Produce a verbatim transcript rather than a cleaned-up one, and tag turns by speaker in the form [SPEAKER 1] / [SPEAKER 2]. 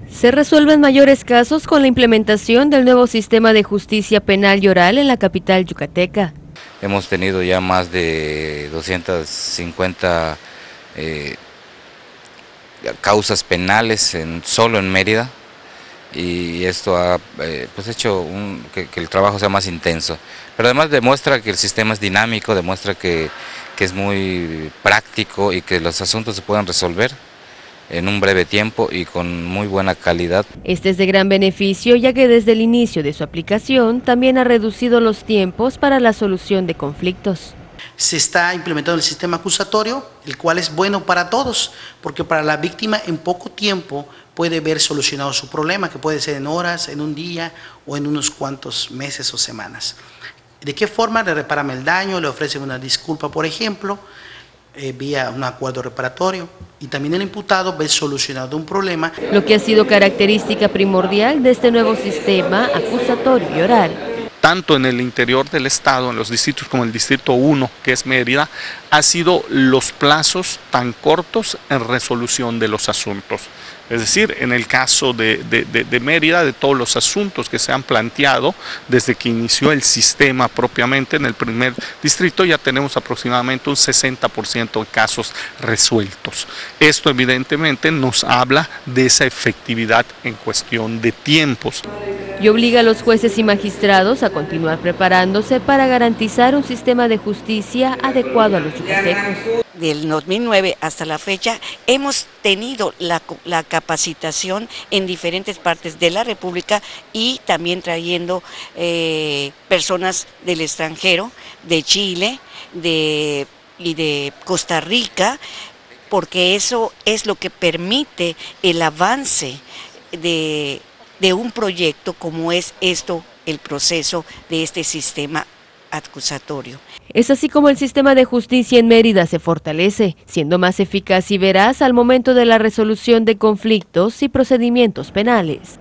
[SPEAKER 1] Se resuelven mayores casos con la implementación del nuevo sistema de justicia penal y oral en la capital yucateca.
[SPEAKER 2] Hemos tenido ya más de doscientas cincuenta eh, causas penales en, solo en Mérida, y esto ha eh, pues hecho un, que, que el trabajo sea más intenso. Pero además demuestra que el sistema es dinámico, demuestra que, que es muy práctico y que los asuntos se pueden resolver en un breve tiempo y con muy buena calidad.
[SPEAKER 1] Este es de gran beneficio, ya que desde el inicio de su aplicación también ha reducido los tiempos para la solución de conflictos.
[SPEAKER 3] Se está implementando el sistema acusatorio, el cual es bueno para todos, porque para la víctima en poco tiempo puede ver solucionado su problema, que puede ser en horas, en un día o en unos cuantos meses o semanas. ¿De qué forma le reparan el daño? Le ofrecen una disculpa, por ejemplo, eh, vía un acuerdo reparatorio, y también el imputado ve solucionado un problema.
[SPEAKER 1] Lo que ha sido característica primordial de este nuevo sistema acusatorio y oral.
[SPEAKER 4] Tanto en el interior del estado, en los distritos como el distrito uno, que es Mérida, ha sido los plazos tan cortos en resolución de los asuntos. Es decir, en el caso de, de, de, de Mérida, de todos los asuntos que se han planteado desde que inició el sistema propiamente en el primer distrito, ya tenemos aproximadamente un sesenta por ciento de casos resueltos. Esto evidentemente nos habla de esa efectividad en cuestión de tiempos.
[SPEAKER 1] Y obliga a los jueces y magistrados a continuar preparándose para garantizar un sistema de justicia adecuado a los yucatecos.
[SPEAKER 5] Del dos mil nueve hasta la fecha hemos tenido la, la capacitación en diferentes partes de la República y también trayendo eh, personas del extranjero, de Chile de, y de Costa Rica, porque eso es lo que permite el avance de, de un proyecto como es esto, el proceso de este sistema acusatorio.
[SPEAKER 1] Es así como el sistema de justicia en Mérida se fortalece, siendo más eficaz y veraz al momento de la resolución de conflictos y procedimientos penales.